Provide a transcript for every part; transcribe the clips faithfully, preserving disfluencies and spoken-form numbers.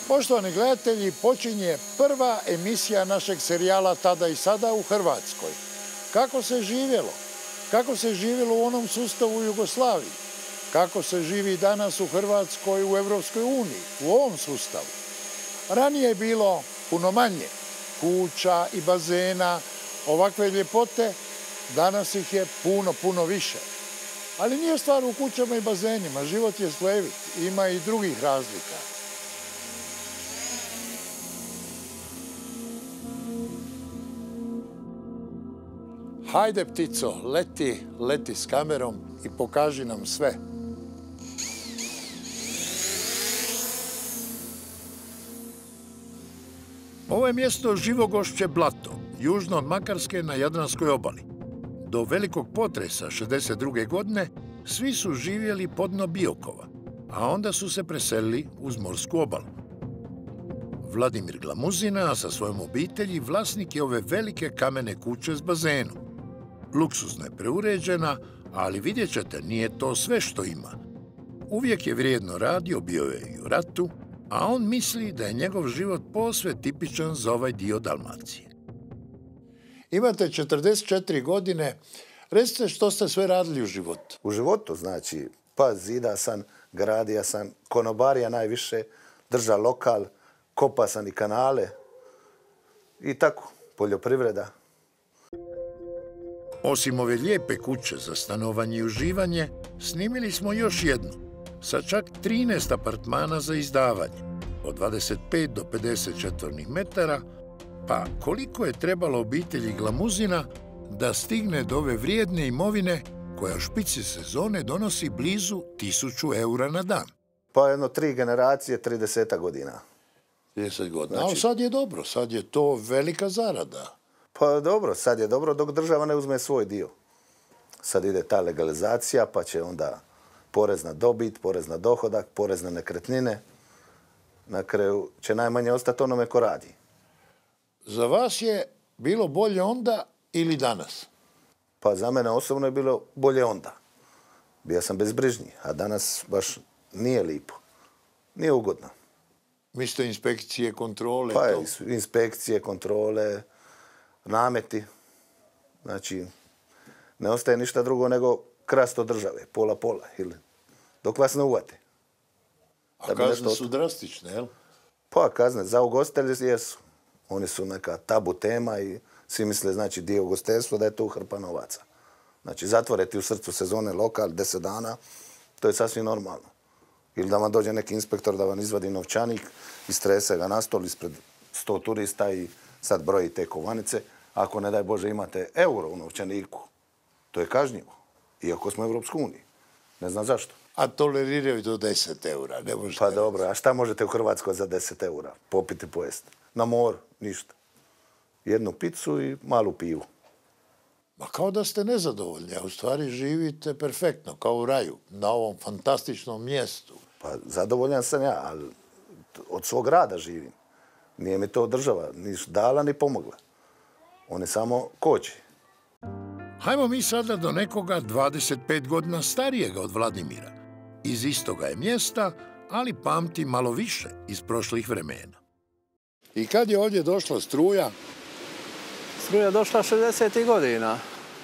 Poštovani gledatelji, počinje prva emisija našeg serijala Tada i sada u Hrvatskoj. Kako se živjelo? Kako se živjelo u onom sustavu u Jugoslaviji? Kako se živi danas u Hrvatskoj u Evropskoj uniji, u ovom sustavu? Ranije je bilo puno manje kuća i bazena, ovakve ljepote, danas ih je puno, puno više. Ali nije stvar u kućama i bazenima, život je slojevit, ima i drugih razlika. Hajde, ptico, leti, leti s kamerom i pokaži nam sve. Ovo je mjesto Živogošće Blato, južno od Makarske na Jadranskoj obali. Do velikog potresa šezdeset druge godine svi su živjeli pod dno Biokova, a onda su se preselili uz morsku obalu. Vladimir Glamuzina sa svojom obitelji vlasnik je ove velike kamene kuće s bazenom. Luksuzna je preuređena, ali vidjet ćete, nije to sve što ima. Uvijek je vrijedno radio, bio je i u ratu, a on misli da je njegov život posve tipičan za ovaj dio Dalmacije. Imate četrdeset četiri godine. Recite što ste sve radili u životu. U životu, znači, pa zida sam, gradio sam, konobarija najviše, drža lokal, kopa sam i kanale i tako, poljoprivreda. Osim ove lijepe kuće za stanovanje i uživanje, snimili smo još jednu, sa čak trinaest apartmana za izdavanje, od dvadeset pet do pedeset četvornih metara, pa koliko je trebalo obitelji Glamuzina da stigne do ove vrijedne imovine koja u špici sezone donosi blizu tisuću eura na dan. Pa jedno tri generacije, trideset godina. trideset godina. Znači, ali sad je dobro, sad je to velika zarada. Pa dobro, sad je dobro dok država ne uzme svoj dio. Sad ide ta legalizacija, pa će onda porez na dobit, porez na dohodak, porez na nekretnine. Na kraju će najmanje ostati onome ko radi. Za vas je bilo bolje onda ili danas? Pa za mene osobno je bilo bolje onda. Bio sam bezbrižniji, a danas baš nije lipo. Nije ugodno. Mislite inspekcije, kontrole? Pa to? Inspekcije, kontrole, nameti. Znači, ne ostaje ništa drugo nego krast od države, pola-pola, ili dok vas ne uvate. A kazne su drastične, jel? Pa kazne za ugostitelje jesu. Oni su neka tabu tema i svi misle, znači, dio ugostiteljstva da je to hrpa novaca. Znači, zatvoriti u srcu sezone lokal deset dana, to je sasvim normalno. Ili da vam dođe neki inspektor da vam izvadi novčanik, istrese ga na stol ispred sto turista i sad broji te kovanice. Ako, ne daj Bože, imate euro u novčaniku, to je kažnjivo. Iako smo u Evropskoj uniji. Ne znam zašto. A toleriraju do deset eura. Ne možete... Pa dobro, a šta možete u Hrvatskoj za deset eura? Popiti, pojesti. Na moru, ništa. Jednu picu i malu pivu. Ma kao da ste nezadovoljni, a u stvari živite perfektno, kao u raju, na ovom fantastičnom mjestu. Pa zadovoljan sam ja, ali od svog rada živim. Nije mi to država ni dala ni pomogla. One samo koči. Hajmo mi sada do nekoga dvadeset pet godina starijega od Vladimira. Iz istoga je mjesta, ali pamti malo više iz prošlih vremena. I kad je ovdje došla struja? Struja je došla šezdesetih godina.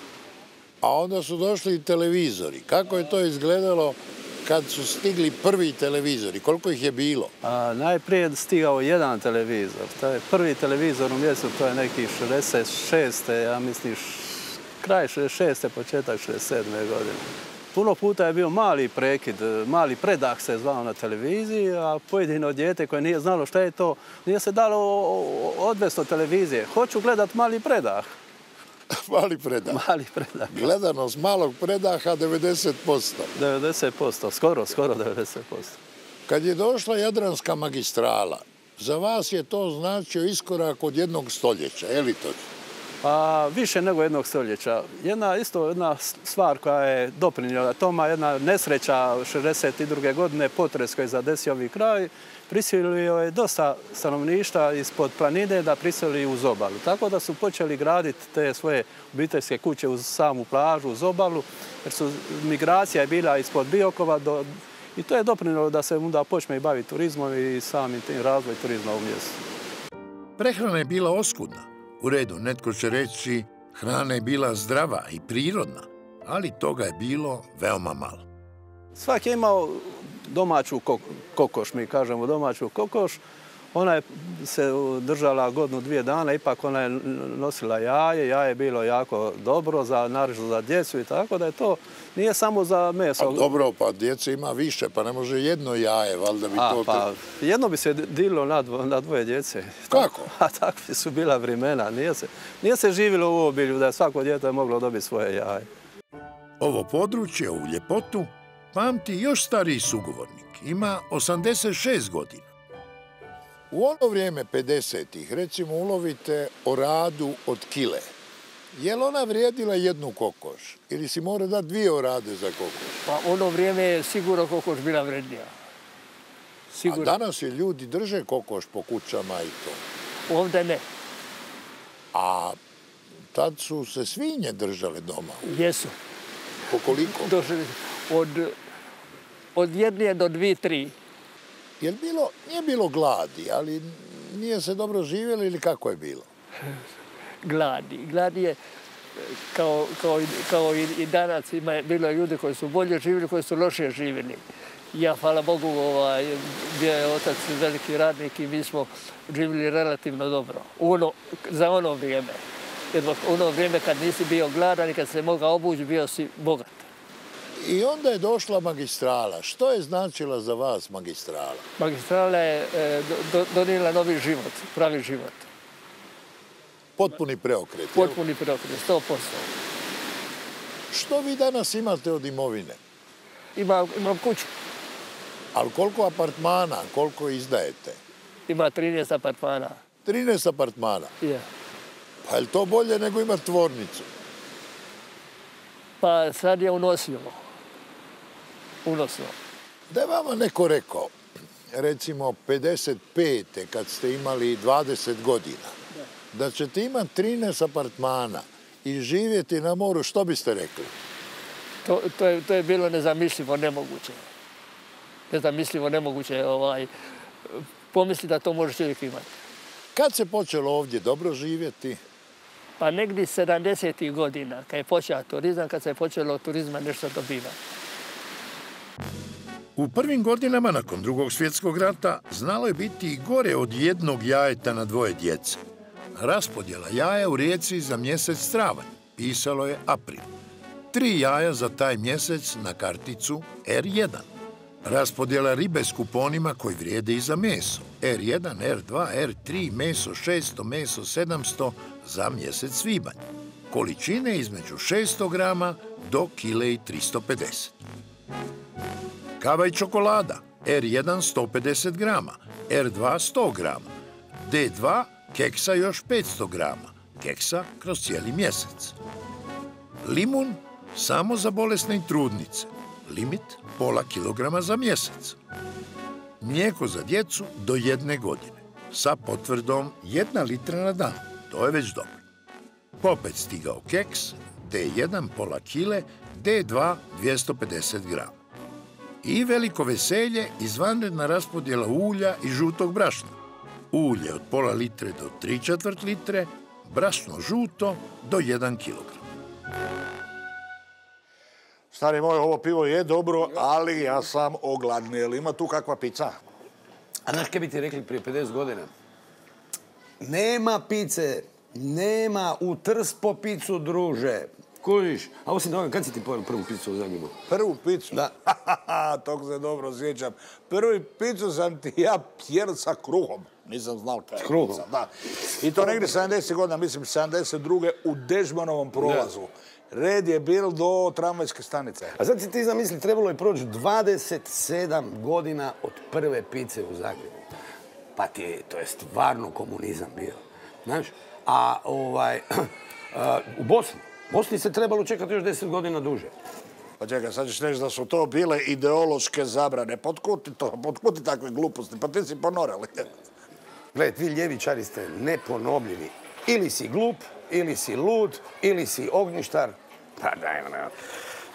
A onda su došli i televizori. Kako je to izgledalo kad su stigli prvi televizori? Koliko ih je bilo? A, najprije je stigao jedan televizor. To je prvi televizor u mjestu, to je neki šezdeset šeste. Ja mislim, kraj šezdeset šeste, početak šezdeset sedme godine. Puno puta je bio mali prekid, mali predah se zvao na televiziji, a pojedino dijete koje nije znalo šta je to, nije se dalo odvesti od televizije. Hoću gledat mali predah. Mali predah. Mali predah. Gledanost malog predaha devedeset posto. devedeset posto, skoro, skoro devedeset posto. Kad je došla Jadranska magistrala, za vas je to značio iskorak od jednog stoljeća, je li to? Pa više nego jednog stoljeća. Jedna isto jedna stvar koja je doprinijela toma, jedna nesreća šezdeset druge godine, potres koji je zadesio ovaj kraj, prisilio je dosta stanovništva ispod planine da priseli uz obalu. Tako da su počeli graditi te svoje obiteljske kuće uz samu plažu, uz obalu, jer su migracija je bila ispod Biokova do I to je doprinijelo da se onda počne i baviti turizmom i samim tim razvoj turizma u mjestu. Prehrana je bila oskudna. U redu, netko će reći, hrana je bila zdrava i prirodna, ali toga je bilo veoma malo. Svaki je imao domaću kokoš, mi kažemo domaću kokoš. Ona je se držala godinu, dvije dana, ipak ona je nosila jaje, jaje je bilo jako dobro, za narežu za djecu i tako da je to nije samo za meso. Pa dobro, pa djece ima više, pa ne može jedno jaje, valjda bi A, to... Pa jedno bi se dililo na, dvo, na dvoje djece. Kako? A takvi su bila vremena. Nije se, nije se živjelo u obilju da je svako dijete moglo dobiti svoje jaje. Ovo područje u ljepotu pamti još stariji sugovornik. Ima osamdeset šest godina. U ono vrijeme pedesetih, recimo, ulovite oradu od kile. Je li ona vrijedila jednu kokoš? Ili si mora dati dvije orade za kokoš? Pa ono vrijeme je sigurno kokoš bila vrednija. Sigurno. A danas je ljudi drže kokoš po kućama i to. Ovdje ne. A tad su se svinje držale doma? Jesu. Po koliko? Došli od, od jedne do dvije, tri. Jel bilo, nije bilo gladi, ali nije se dobro živjelo ili kako je bilo? Gladi. Gladi je kao, kao, kao i, i danas ima bilo ljudi koji su bolje živjeli, koji su lošije živjeli. Ja, hvala Bogu, ovaj, bio je otac veliki radnik i mi smo živjeli relativno dobro. Ono, za ono vrijeme. Jer ono vrijeme kad nisi bio gladan i kad se mogao obući, bio si bogat. I onda je došla magistrala. Što je značila za vas magistrala? Magistrala je e, do, donijela novi život, pravi život. Potpuni preokret. Potpuni preokret, sto posto. Što vi danas imate od imovine? Ima, imam kuću. Ali koliko apartmana, koliko izdajete? Ima trinaest apartmana. trinaest apartmana? Je. Pa je li to bolje nego imati tvornicu? Pa sad je unosivo. Unosno. Da je vama neko rekao, recimo pedeset pete kad ste imali dvadeset godina, da, da ćete imati trinaest apartmana i živjeti na moru, što biste rekli? To, to, je, to je bilo nezamislivo, nemoguće. Nezamislivo, nemoguće ovaj, pomisli da to može čovjek imati. Kad se počelo ovdje dobro živjeti? Pa negdje sedamdesetih godina, kad je počeo turizam, kad se je počelo od turizma nešto dobivati. U prvim godinama nakon drugog svjetskog rata znalo je biti i gore od jednog jajeta na dvoje djece. Raspodjela jaja u Rijeci za mjesec travanj, pisalo je april. Tri jaja za taj mjesec na karticu er jedan. Raspodjela ribe s kuponima koji vrijede i za meso. er jedan, er dva, er tri, meso šesto, meso sedamsto za mjesec svibanj. Količine između šesto grama do kile i tristo pedeset. Kava i čokolada. er jedan sto pedeset grama, er dva sto grama, de dva keksa još petsto grama, keksa kroz cijeli mjesec. Limun samo za bolesne i trudnice. Limit pola kilograma za mjesec. Mlijeko za djecu do jedne godine. Sa potvrdom jedna litra na dan. To je već dobro. Popet stigao keks, de jedan pola kile, de dva dvjesto pedeset grama. I veliko veselje, izvanredna raspodjela ulja i žutog brašna. Ulje od pola litre do tri četvrt litre, brašno žuto do jedan kilogram. Stari moj, ovo pivo je dobro, ali ja sam ogladni. Jel ima tu kakva pizza? A znaš kaj bi ti rekli prije pedeset godina? Nema pice, nema u Trst po picu, druže. Kužiš? A osim toga, kad si ti pojel prvu picu u Zagrebu? Prvu picu? Da. Tog se dobro sjećam. Prvu picu sam ti ja pjel sa kruhom. Nisam znao kaj je kruhom? Pica. Da. I to negdje sedamdeset godina, mislim sedamdeset druge u Dežmanovom prolazu. Da. Red je bil do tramvajske stanice. A sad si ti zamisli, trebalo je proći dvadeset sedam godina od prve pice u Zagrebu. Pa ti je, to je stvarno komunizam bio. Znaš? A ovaj, a, u Bosni, u Bosni se trebalo čekati još deset godina duže. Pa čekaj, sad ćeš reći da su to bile ideološke zabrane. Potkuti to, potkuti takve gluposti, pa ti si ponorali. Gledaj, vi ljevičari ste neponovljivi. Ili si glup, ili si lud, ili si ognjištar. Pa daj, ne.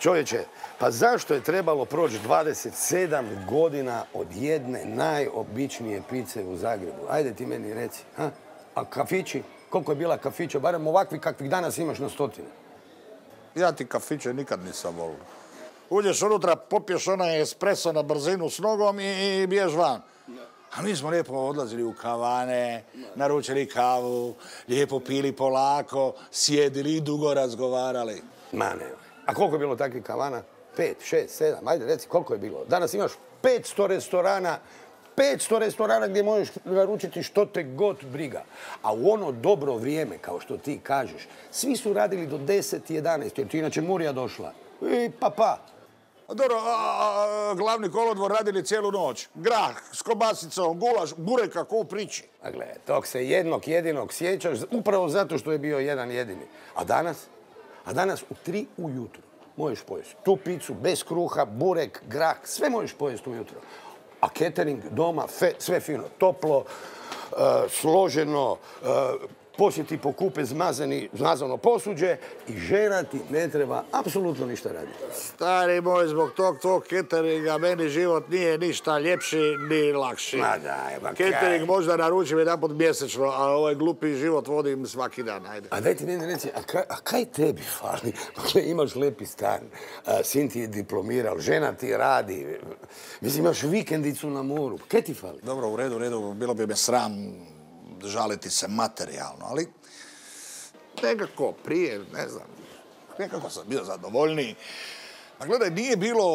Čovječe, pa zašto je trebalo proći dvadeset sedam godina od jedne najobičnije pice u Zagrebu? Ajde ti meni reci. Ha? A kafići? Koliko je bila kafića? Barem ovakvi kakvih danas imaš na stotine. Ja ti kafiće nikad nisam volio. Uđeš unutra, popiješ onaj espresso na brzinu s nogom i, i biješ van. A mi smo lijepo odlazili u kavane, naručili kavu, lijepo pili polako, sjedili i dugo razgovarali. Ma ne. A koliko je bilo takvih kavana? Pet, šest, sedam, ajde reci koliko je bilo. Danas imaš petsto restorana, petsto restorana gdje možeš naručiti što te god briga. A u ono dobro vrijeme, kao što ti kažeš, svi su radili do deset, jedanaest, jer ti inače Murija došla. I pa pa. Dobro, a, a, glavni kolodvor radili cijelu noć. Grah s kobasicom, gulaš, burek kako u priči. A gle, tog se jednog jedinog sjećaš upravo zato što je bio jedan jedini. A danas? A danas u tri ujutro možeš pojesti tu picu bez kruha, burek, grah, sve možeš pojesti ujutro. A catering doma, fe, sve fino, toplo, uh, složeno, uh, poslije ti pokupe zmazani, zmazano posuđe i žena ti ne treba apsolutno ništa raditi. Stari moj, zbog tog tvog cateringa meni život nije ništa ljepši ni lakši. Ma daj, ma Catering kaj. možda naručim jedanput mjesečno, a ovaj glupi život vodim svaki dan, ajde. A daj ti meni reci, a, kaj, a kaj tebi fali? Dakle, imaš lepi stan, a, sin ti je diplomiral, žena ti radi, mislim, imaš vikendicu na moru. Kaj ti fali? Dobro, u redu, u redu, bilo bi me sram žaliti se materijalno, ali nekako prije, ne znam, nekako sam bio zadovoljniji. A gledaj, nije bilo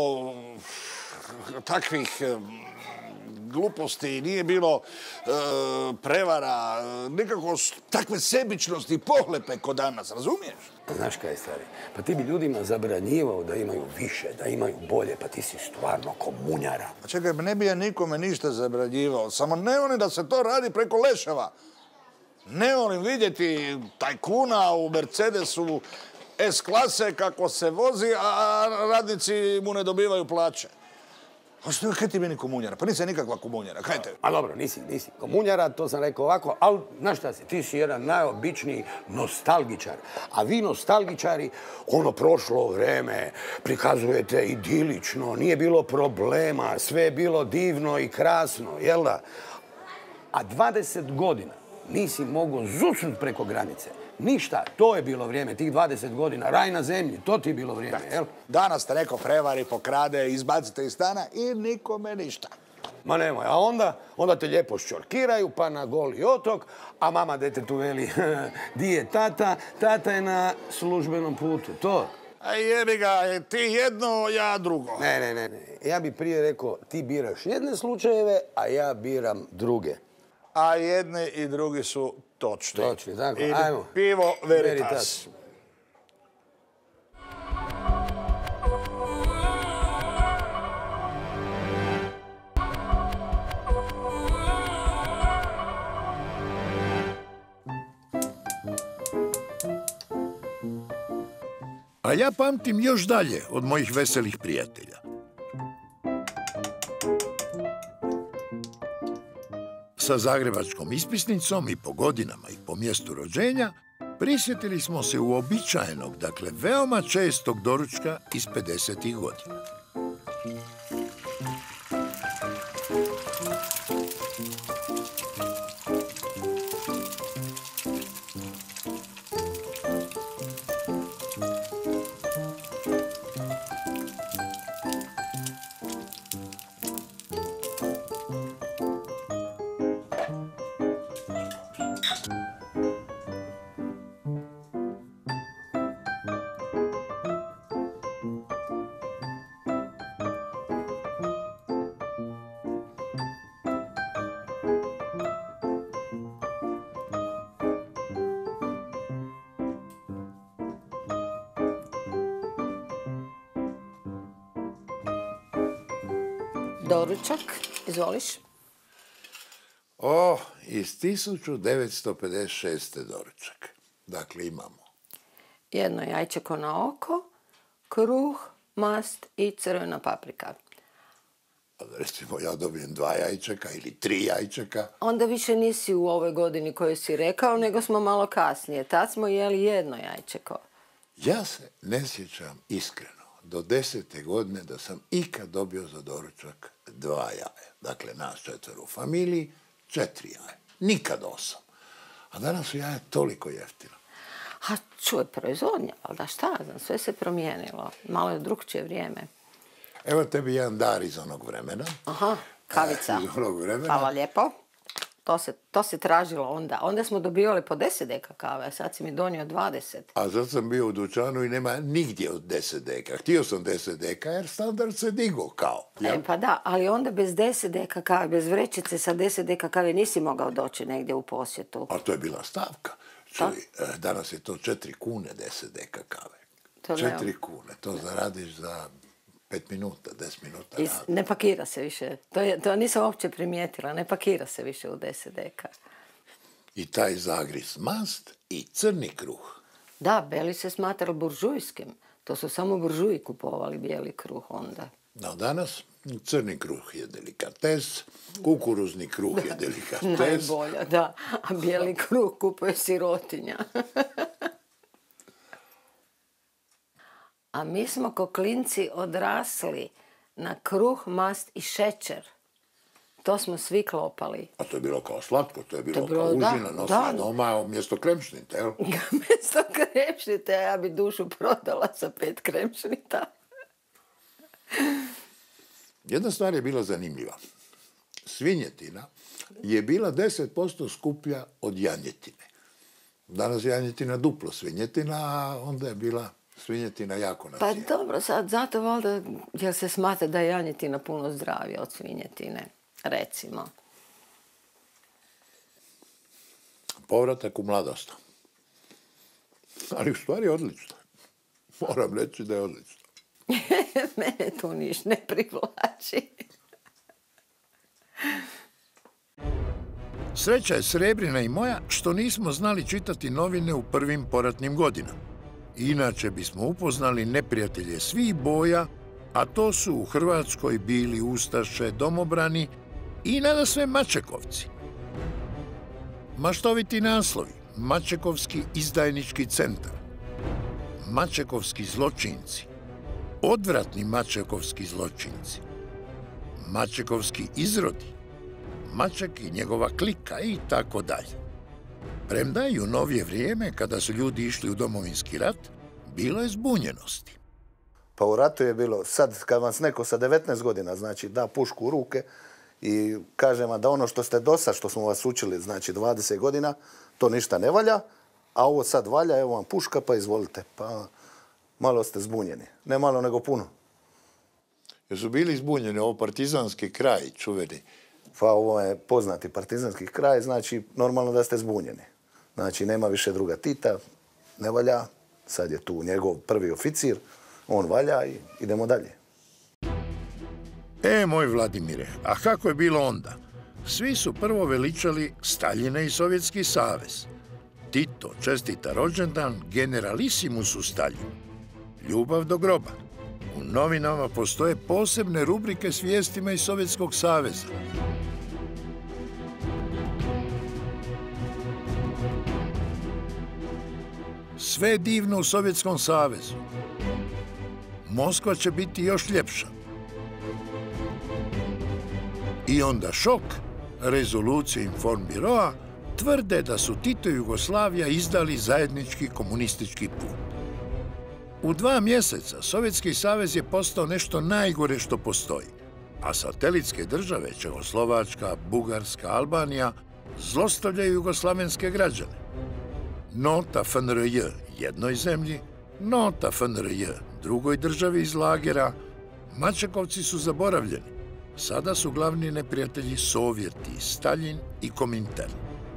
takvih gluposti, nije bilo e, prevara, nikako takve sebičnosti i pohlepe ko danas, razumiješ? Znaš kaj, stari, pa ti bi ljudima zabranjivao da imaju više, da imaju bolje, pa ti si stvarno komunjara. Pa čekaj, ne bi ja nikome ništa zabranjivao, samo ne volim da se to radi preko leševa. Ne volim vidjeti tajkuna u Mercedesu S klase kako se vozi, a radnici mu ne dobivaju plaće. A što, kaj ti meni komunjara? Pa nisi nikakva komunjara, kaj te? A dobro, nisi, nisi komunjara, to sam rekao ovako, ali znaš šta si, ti si jedan najobičniji nostalgičar. A vi nostalgičari, ono prošlo vreme, prikazujete idilično, nije bilo problema, sve je bilo divno i krasno, jel da? A dvadeset godina nisi mogao zucnut preko granice. Ništa, to je bilo vrijeme, tih dvadeset godina, raj na zemlji, to ti je bilo vrijeme, jel? Danas te neko prevari, pokrade, izbacite iz stana i nikome ništa. Ma nemoj, a onda, onda te lijepo ščorkiraju, pa na Goli otok, a mama detetu veli, di je tata, tata je na službenom putu, to. A jebi ga, ti jedno, ja drugo. Ne, ne, ne, ne, ja bi prije rekao, ti biraš jedne slučajeve, a ja biram druge. A jedni i drugi su točni. Točni, tako, I ajmo. pivo Veritas. Veritas. A ja pamtim još dalje od mojih veselih prijatelja. Sa zagrebačkom ispisnicom i po godinama i po mjestu rođenja prisjetili smo se uobičajenog, dakle veoma čestog doručka iz pedesetih godina. Doručak, izvoliš. O, iz tisuću devetsto pedeset šeste doručak. Dakle, imamo Jedno jajčeko na oko, kruh, mast i crvena paprika. recimo ja dobijem dva jajčeka ili tri jajčeka. Onda više nisi u ovoj godini koju si rekao, nego smo malo kasnije. Tad smo jeli jedno jajčeko. Ja se ne sjećam iskreno do desete godine da sam ikad dobio za doručak dva jaja. Dakle, nas četvero u familiji, četiri jaja. Nikad osam. A danas su jaja toliko jeftina. A čuj, proizvodnja, ali da šta znam, sve se promijenilo. Malo je drugčije vrijeme. Evo tebi jedan dar iz onog vremena. Aha, kavica. Iz onog vremena. Hvala lijepo. To se, to se tražilo onda. Onda smo dobivali po deset deka kave, a sad si mi donio dvadeset. A sad sam bio u dućanu i nema nigdje od deset deka. Htio sam deset deka jer standard se digo kao. Ja? E, pa da, ali onda bez deset deka kave, bez vrećice sa deset deka kave nisi mogao doći negdje u posjetu. A to je bila stavka. Čuj, danas je to četiri kune deset deka kave. To četiri kune. To zaradiš za pet minuta, deset minuta I rada. ne pakira se više. To, je, to nisam uopće primijetila. Ne pakira se više u deset deka. I taj zagriz mast i crni kruh. Da, beli se smatrali buržujskim. To su samo buržuji kupovali bijeli kruh onda. No danas crni kruh je delikates, kukuruzni kruh je delikates. Najbolja, da. A bijeli kruh kupuje sirotinja. A mi smo ko klinci odrasli na kruh, mast i šećer. To smo svi klopali. A to je bilo kao slatko, to je bilo, To je bilo, kao da, užina, nosila da. doma umjesto kremšnite, jel? Mjesto kremšnita, ja bi dušu prodala sa pet kremšnita. Jedna stvar je bila zanimljiva. Svinjetina je bila deset posto skuplja od janjetine. Danas je janjetina duplo svinjetina, a onda je bila svinjetina jako na Pa cijenu. dobro, sad zato valjda, jer se smatra da je janjetina puno zdravija od svinjetine, recimo. Povratak u mladost. Ali u stvari je odlično. Moram reći da je odlično. Mene tu niš ne privlači. Sreća je Srebrina i moja što nismo znali čitati novine u prvim poratnim godinama. Inače bismo upoznali neprijatelje svih boja, a to su u Hrvatskoj bili ustaše, domobrani i nadasve Mačekovci. Maštoviti naslovi: Mačekovski izdajnički centar, Mačekovski zločinci, odvratni Mačekovski zločinci, Mačekovski izrodi, Maček i njegova klika i tako dalje. Premda i u novije vrijeme, kada su ljudi išli u domovinski rat, bilo je zbunjenosti. Pa u ratu je bilo, sad kad vam neko sa devetnaest godina, znači da pušku u ruke i kaže vam da ono što ste dosad, što smo vas učili, znači dvadeset godina, to ništa ne valja, a ovo sad valja, evo vam puška, pa izvolite. Pa malo ste zbunjeni. Ne malo, nego puno. Jer su bili zbunjeni, ovo partizanski kraj, čuveni. Pa ovo je poznati partizanski kraj, znači normalno da ste zbunjeni. Znači nema više druga Tita, ne valja, sad je tu njegov prvi oficir, on valja i idemo dalje. E, moj Vladimire, a kako je bilo onda? Svi su prvo veličali Staljina i Sovjetski savez. Tito čestita rođendan generalisimusu Staljinu. Ljubav do groba. U novinama postoje posebne rubrike s vijestima iz Sovjetskog saveza. Sve je divno u Sovjetskom savezu. Moskva će biti još ljepša. I onda šok, rezolucije Informbiroa tvrde da su Tito i Jugoslavija izdali zajednički komunistički put. U dva mjeseca Sovjetski savez je postao nešto najgore što postoji, a satelitske države, Čehoslovačka, Bugarska, Albanija, zlostavljaju jugoslavenske građane. Nota F N R J jednoj zemlji, nota F N R J drugoj državi iz lagera. Mačekovci su zaboravljeni. Sada su glavni neprijatelji Sovjeti, Staljin i Komintern.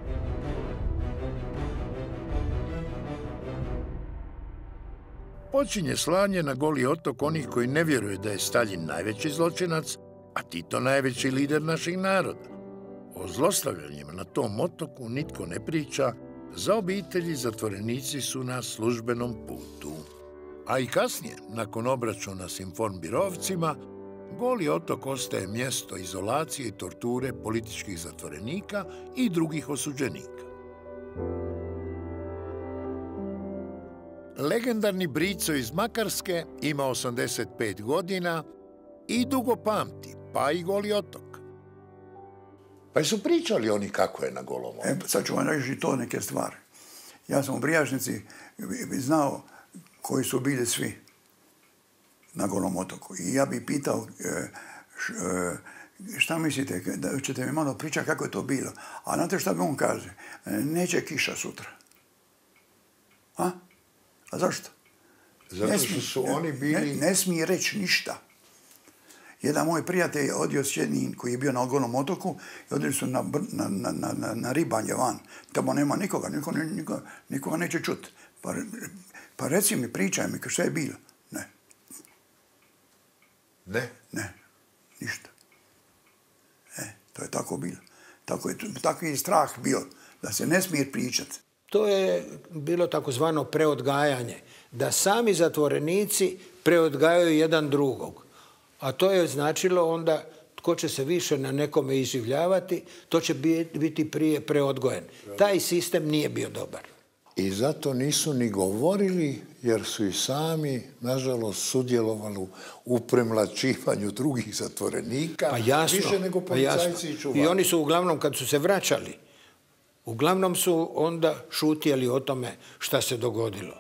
Počinje slanje na Goli otok onih koji ne vjeruju da je Staljin najveći zločinac, a Tito najveći lider naših naroda. O zlostavljanjima na tom otoku nitko ne priča, za obitelji zatvorenici su na službenom putu. A i kasnije, nakon obračuna s Informbirovcima, Goli otok ostaje mjesto izolacije i torture političkih zatvorenika i drugih osuđenika. Legendarni Brico iz Makarske ima osamdeset pet godina i dugo pamti, pa i Goli otok. Pa su pričali oni kako je na Golom otoku? E, sad ću vam reći i to neke stvari. Ja sam u Brijažnici znao koji su bili svi na Golom otoku. I ja bih pitao šta mislite, da ćete mi malo pričati kako je to bilo. A znate šta bi on kaže? Neće kiša sutra. A? A zašto? Zato što su oni bili... Ne, ne smije reći ništa. Jedan moj prijatelj je odio s jednim koji je bio na Golom otoku i odili su na, na, na, na, na ribanje van. Tamo nema nikoga, niko, niko, nikoga neće čuti. Pa, pa reci mi, pričaj mi, što je bilo. Ne. Ne? Ne, ništa. E, to je tako bilo. Tako je, tako je strah bio, da se ne smije pričati. To je bilo takozvano preodgajanje. Da sami zatvorenici preodgajaju jedan drugog. A to je značilo onda tko će se više na nekome iživljavati, to će biti prije preodgojen. Taj sistem nije bio dobar. I zato nisu ni govorili, jer su i sami, nažalost, sudjelovali u premlačivanju drugih zatvorenika. Pa jasno, više nego policajci i čuvari. I oni su uglavnom, kad su se vraćali, uglavnom su onda šutjeli o tome šta se dogodilo.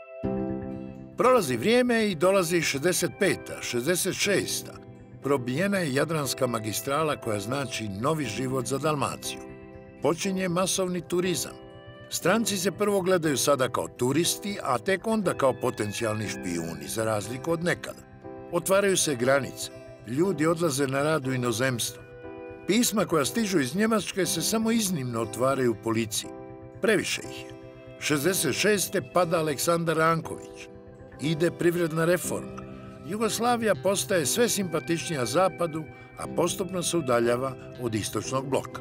Prolazi vrijeme i dolazi šezdeset peta, šezdeset šesta. Probijena je Jadranska magistrala koja znači novi život za Dalmaciju. Počinje masovni turizam. Stranci se prvo gledaju sada kao turisti, a tek onda kao potencijalni špijuni, za razliku od nekada. Otvaraju se granice. Ljudi odlaze na rad u inozemstvo. Pisma koja stižu iz Njemačke se samo iznimno otvaraju policiji. Previše ih je. šezdeset šeste pada Aleksandar Ranković. Ide privredna reforma. Jugoslavija postaje sve simpatičnija Zapadu, a postupno se udaljava od istočnog bloka.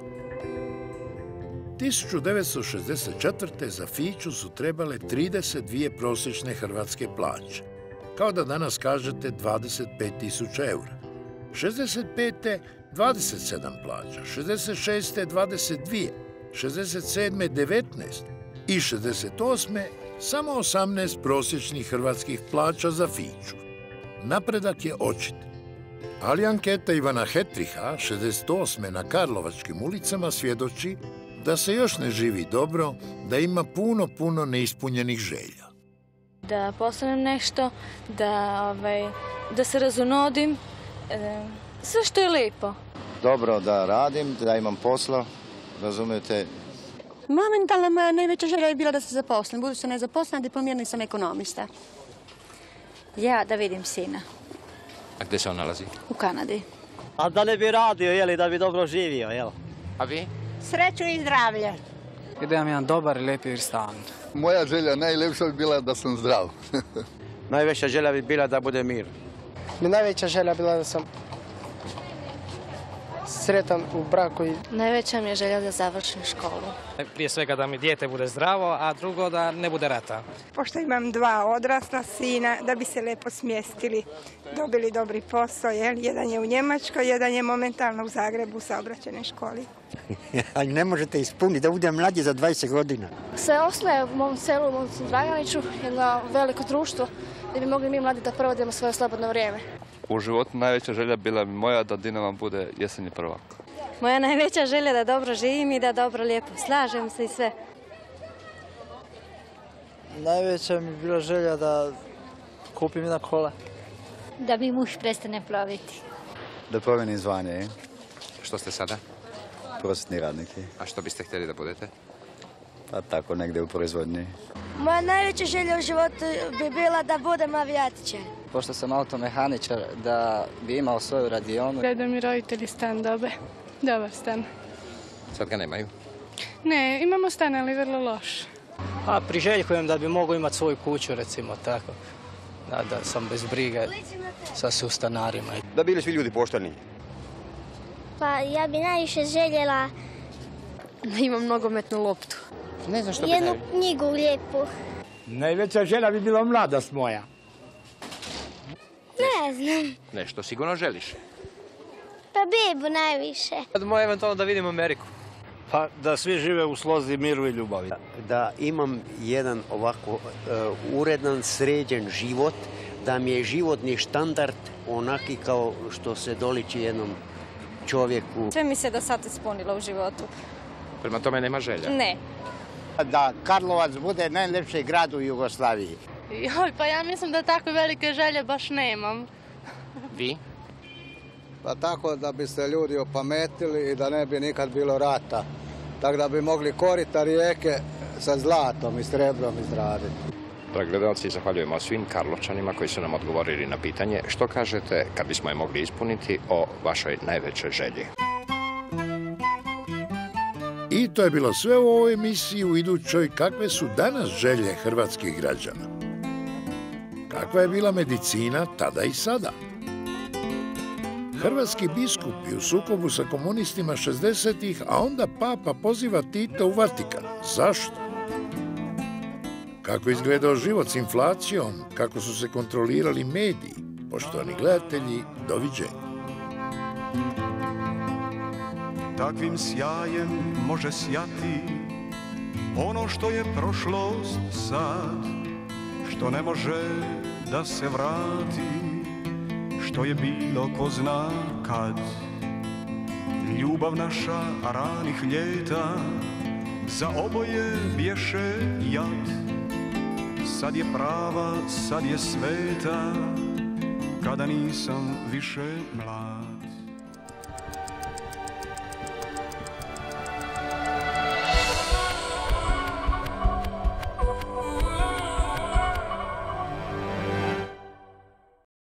tisuću devetsto šezdeset četvrte. za Fiću su trebale trideset dvije prosječne hrvatske plaće. Kao da danas kažete dvadeset pet tisuća eura. šezdeset pete. dvadeset sedam plaća, šezdeset šeste. dvadeset dvije, šezdeset sedme. devetnaest i šezdeset osme. samo osamnaest prosječnih hrvatskih plaća za Fiću. Napredak je očit. Ali anketa Ivana Hetriha, šezdeset osme. na Karlovačkim ulicama svjedoči da se još ne živi dobro, da ima puno, puno neispunjenih želja. Da postanem nešto, da, ovaj, da se razunodim, e, sve što je lijepo. Dobro da radim, da imam posla, razumijete. Momentalno moja najveća želja je bila da se zaposlim. Budući sam nezaposlena, diplomirani sam ekonomista. Ja da vidim sina. A gdje se on nalazi? U Kanadi. A da ne bi radio, jeli, da bi dobro živio, jel? A vi? Sreću i zdravlje. I da imam jedan dobar i lijepi stan. Moja želja najljepša bi bila da sam zdrav. Najveća želja bi bila da bude mir. Mi najveća želja bila da sam sretan u braku. I... Najveća mi je želja da završim školu. Prije svega da mi dijete bude zdravo, a drugo da ne bude rata. Pošto imam dva odrasla sina, da bi se lijepo smjestili, dobili dobri posao. Jel? Jedan je u Njemačkoj, jedan je momentalno u Zagrebu u saobraćajnoj školi. Ali ne možete ispuniti da budem mlađi za dvadeset godina. Se osnoje u mom selu, u mom Draganiću, jedno veliko društvo gdje bi mogli mi mladi da provodimo svoje slobodno vrijeme. U životu najveća želja bila bi moja da Dinamo bude jesenji prvak. Moja najveća želja da dobro živim i da dobro lijepo slažem se i sve. Najveća mi je bila želja da kupim jedna kola. Da mi muž prestane ploviti. Da promijenim zvanje. Što ste sada? Prosvjetni radnik. A što biste htjeli da budete? Pa tako negdje u proizvodnji. Moja najveća želja u životu bi bila da budem avijatičar. Pošto sam automehaničar, da bi imao svoju radionu. Da mi roditelji stan dobe. Dobar stan. Sad ga nemaju? Ne, imamo stan, ali vrlo loš. A priželjkujem da bi mogu imati svoju kuću, recimo tako. Da, da sam bez brige sa sustanarima. Da bili svi ljudi pošteni. Pa ja bi najviše željela Da imam nogometnu loptu. Ne znam što bi jednu najviše. knjigu lijepu. Najveća želja bi bila mladost moja. Ne znam. Nešto sigurno želiš. Pa bebu najviše. Moje eventualno da vidim Ameriku. Pa da svi žive u slozi, miru i ljubavi. Da imam jedan ovako uh, uredan, sređen život, da mi je životni standard onaki kao što se doliči jednom čovjeku. Sve mi se do sad ispunilo u životu. Prema tome nema želja? Ne. Da Karlovac bude najljepši grad u Jugoslaviji. Joj, pa ja mislim da takve velike želje baš nemam. Vi? Pa tako da bi se ljudi opametili i da ne bi nikad bilo rata. Tako da bi mogli korita rijeke sa zlatom i srebrom izraditi. Dragi gledalci, zahvaljujemo svim Karlovčanima koji su nam odgovorili na pitanje što kažete kad bismo je mogli ispuniti o vašoj najvećoj želji. I to je bilo sve u ovoj emisiji. U idućoj kakve su danas želje hrvatskih građana. Kakva je bila medicina tada i sada? Hrvatski biskupi u sukobu sa komunistima šezdesetih, a onda papa poziva Tita u Vatikan. Zašto? Kako je izgledao život s inflacijom, kako su se kontrolirali mediji. Poštovani gledatelji, doviđenja. Takvim sjajem može sjati ono što je prošlost sad, što ne može da se vrati, što je bilo ko zna kad. Ljubav naša ranih ljeta za oboje bješe jad. Sad je prava, sad je sveta, kada nisam više mlad.